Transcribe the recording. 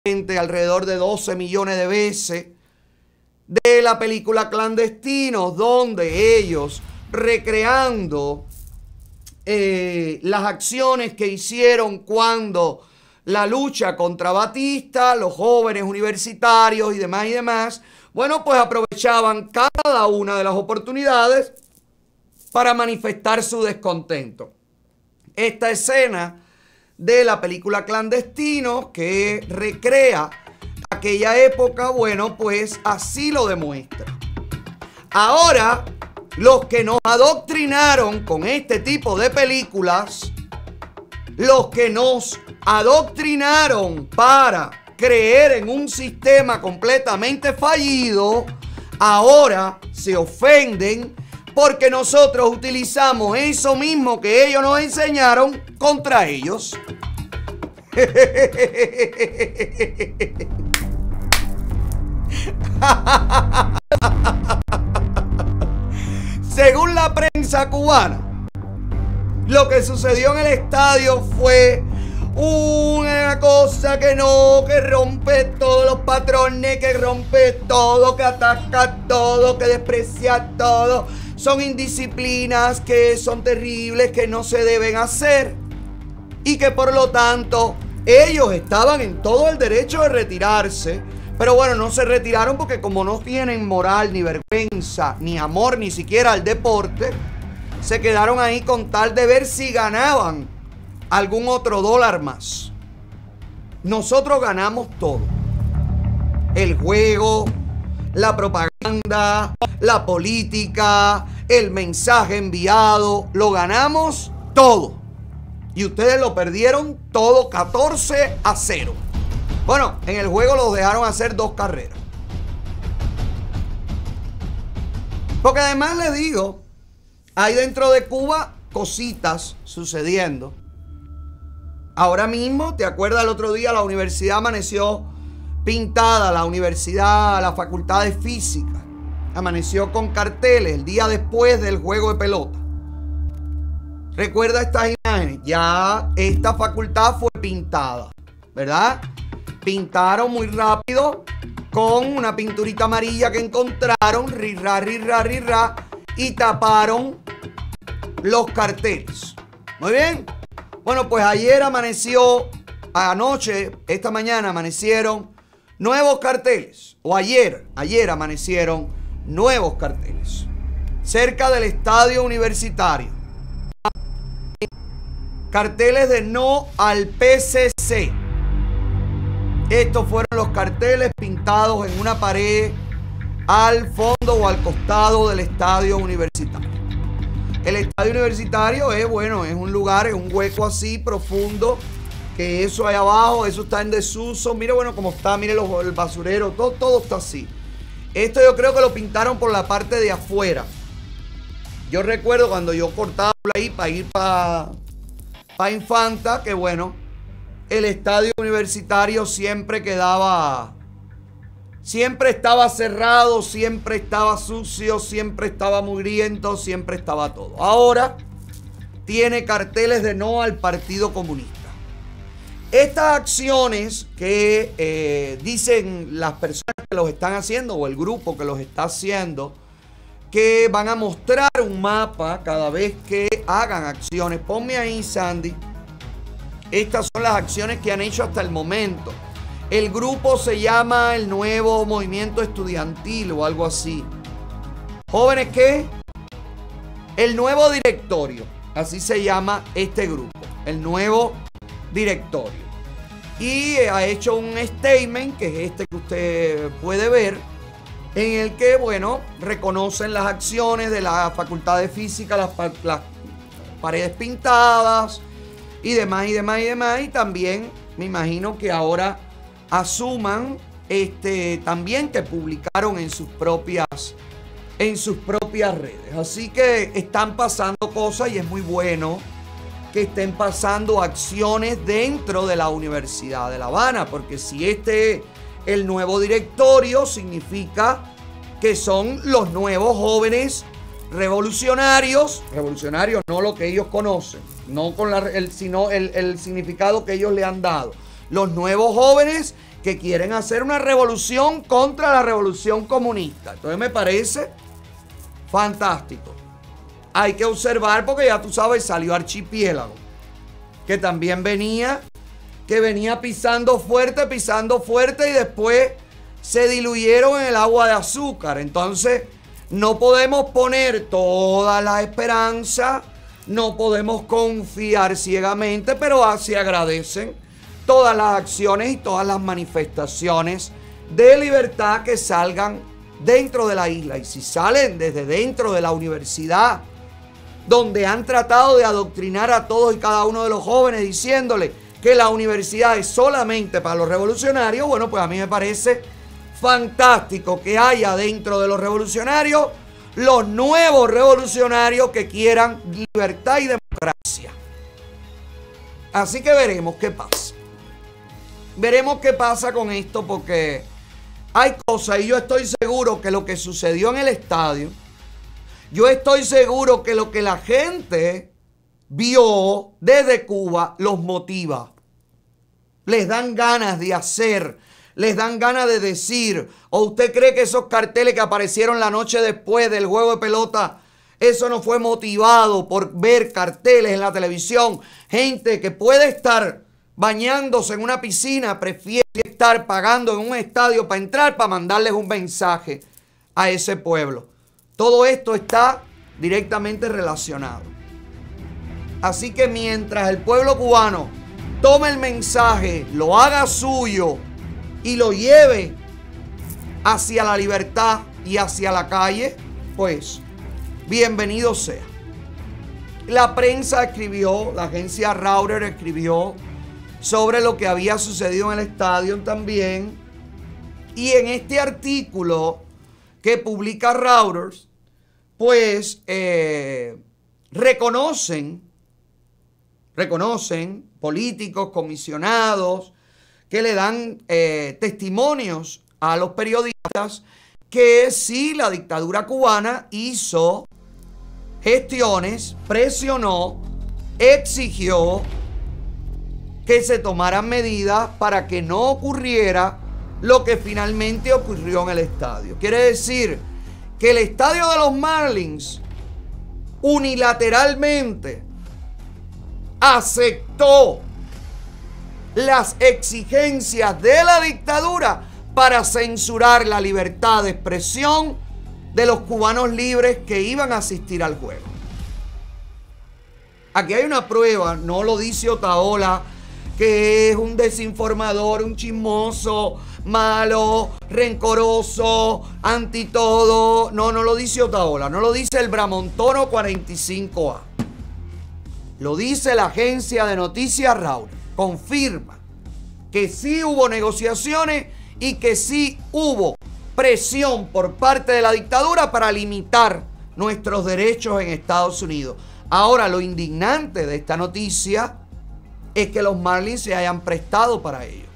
alrededor de 12 millones de veces, de la película Clandestinos, donde ellos recreando las acciones que hicieron cuando la lucha contra Batista, los jóvenes universitarios y demás, bueno, pues aprovechaban cada una de las oportunidades para manifestar su descontento. Esta escena de la película Clandestinos, que recrea aquella época, bueno, pues así lo demuestra. Ahora, los que nos adoctrinaron con este tipo de películas, los que nos adoctrinaron para creer en un sistema completamente fallido, ahora se ofenden porque nosotros utilizamos eso mismo que ellos nos enseñaron contra ellos. Según la prensa cubana, lo que sucedió en el estadio fue una cosa que rompe todos los patrones, que rompe todo, que ataca todo, que desprecia todo. Son indisciplinas que son terribles, que no se deben hacer y que por lo tanto ellos estaban en todo el derecho de retirarse. Pero bueno, no se retiraron porque como no tienen moral, ni vergüenza, ni amor, ni siquiera al deporte, se quedaron ahí con tal de ver si ganaban algún otro dólar más. Nosotros ganamos todo. El juego, la propaganda, la política, el mensaje enviado, lo ganamos todo. Y ustedes lo perdieron todo 14-0. Bueno, en el juego los dejaron hacer 2 carreras. Porque además les digo, hay dentro de Cuba cositas sucediendo. Ahora mismo, ¿te acuerdas el otro día? La universidad amaneció pintada, la facultad de física amaneció con carteles el día después del juego de pelota. Recuerda estas imágenes, ya esta facultad fue pintada, ¿verdad? Pintaron muy rápido con una pinturita amarilla que encontraron, rirra, y taparon los carteles. Muy bien. Bueno, pues esta mañana amanecieron nuevos carteles. O ayer amanecieron nuevos carteles. Cerca del estadio universitario. Carteles de no al PCC. Estos fueron los carteles pintados en una pared al fondo o al costado del estadio universitario. El estadio universitario es un lugar, es un hueco así profundo, que eso ahí abajo, eso está en desuso. Mire, cómo está, mire el basurero, todo está así. Esto yo creo que lo pintaron por la parte de afuera. Yo recuerdo cuando yo cortaba por ahí para ir para Infanta, que el estadio universitario siempre estaba cerrado, siempre estaba sucio, siempre estaba mugriento, siempre estaba todo. Ahora tiene carteles de no al Partido Comunista. Estas acciones que dicen las personas que los están haciendo o el grupo que los está haciendo, que van a mostrar un mapa cada vez que hagan acciones. Ponme ahí, Sandy. Estas son las acciones que han hecho hasta el momento. El grupo se llama el Nuevo Movimiento Estudiantil o algo así. ¿Jóvenes qué? El Nuevo Directorio. Así se llama este grupo. El Nuevo Directorio. Y ha hecho un statement, que es este que usted puede ver, en el que, reconocen las acciones de la Facultad de Física, las paredes pintadas y demás. Y también me imagino que ahora asuman también que publicaron en sus propias redes. Así que están pasando cosas y es muy bueno que estén pasando acciones dentro de la Universidad de La Habana, porque si el nuevo directorio significa que son los nuevos jóvenes revolucionarios, no lo que ellos conocen, no con sino el significado que ellos le han dado. Los nuevos jóvenes que quieren hacer una revolución contra la revolución comunista. Entonces me parece fantástico. Hay que observar porque ya tú sabes, salió Archipiélago, que también venía pisando fuerte y después se diluyeron en el agua de azúcar. Entonces no podemos poner toda la esperanza, no podemos confiar ciegamente, pero se agradecen todas las acciones y todas las manifestaciones de libertad que salgan dentro de la isla. Y si salen desde dentro de la universidad, donde han tratado de adoctrinar a todos y cada uno de los jóvenes diciéndole que la universidad es solamente para los revolucionarios, bueno, pues a mí me parece fantástico que haya dentro de los revolucionarios los nuevos revolucionarios que quieran libertad y democracia. Así que veremos qué pasa. Veremos qué pasa con esto, porque hay cosas, y yo estoy seguro que lo que sucedió en el estadio, yo estoy seguro que lo que la gente vio desde Cuba los motiva. Les dan ganas de hacer, les dan ganas de decir. ¿O usted cree que esos carteles que aparecieron la noche después del juego de pelota, eso no fue motivado por ver carteles en la televisión? Gente que puede estar bañándose en una piscina, prefiere estar pagando en un estadio para entrar, para mandarles un mensaje a ese pueblo. Todo esto está directamente relacionado. Así que mientras el pueblo cubano tome el mensaje, lo haga suyo y lo lleve hacia la libertad y hacia la calle, pues bienvenido sea. La prensa escribió, la agencia Reuters escribió sobre lo que había sucedido en el estadio también. Y en este artículo que publica Reuters, pues reconocen políticos, comisionados, que le dan testimonios a los periodistas que sí, la dictadura cubana hizo gestiones, presionó, exigió que se tomaran medidas para que no ocurriera lo que finalmente ocurrió en el estadio. Quiere decir que el estadio de los Marlins unilateralmente aceptó las exigencias de la dictadura para censurar la libertad de expresión de los cubanos libres que iban a asistir al juego. Aquí hay una prueba, no lo dice Otaola, que es un desinformador, un chismoso, malo, rencoroso, anti todo. No lo dice Otaola, no lo dice el Bramontono 45A. Lo dice la agencia de noticias Reuters. Confirma que sí hubo negociaciones y que sí hubo presión por parte de la dictadura para limitar nuestros derechos en Estados Unidos. Ahora, lo indignante de esta noticia es que los Marlins se hayan prestado para ello.